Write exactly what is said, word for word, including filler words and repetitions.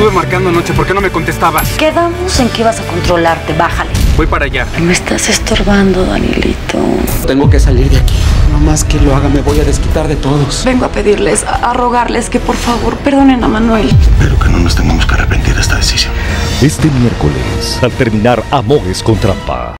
estuve marcando anoche, ¿por qué no me contestabas? Quedamos en que ibas a controlarte, bájale. Voy para allá. Me estás estorbando, Danielito. Tengo que salir de aquí. No más que lo haga, me voy a desquitar de todos. Vengo a pedirles, a, a rogarles que por favor perdonen a Manuel. Espero que no nos tengamos que arrepentir de esta decisión. Este miércoles, al terminar Amores con Trampa.